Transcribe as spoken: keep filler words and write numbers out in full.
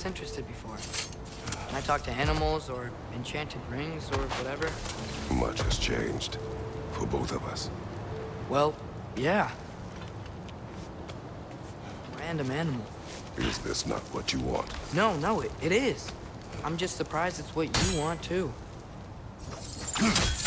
interested before. I talked to animals or enchanted rings or whatever. Much has changed. For both of us. Well, yeah. Random animal. Is this not what you want? No, no, it, it is. I'm just surprised it's what you want, too.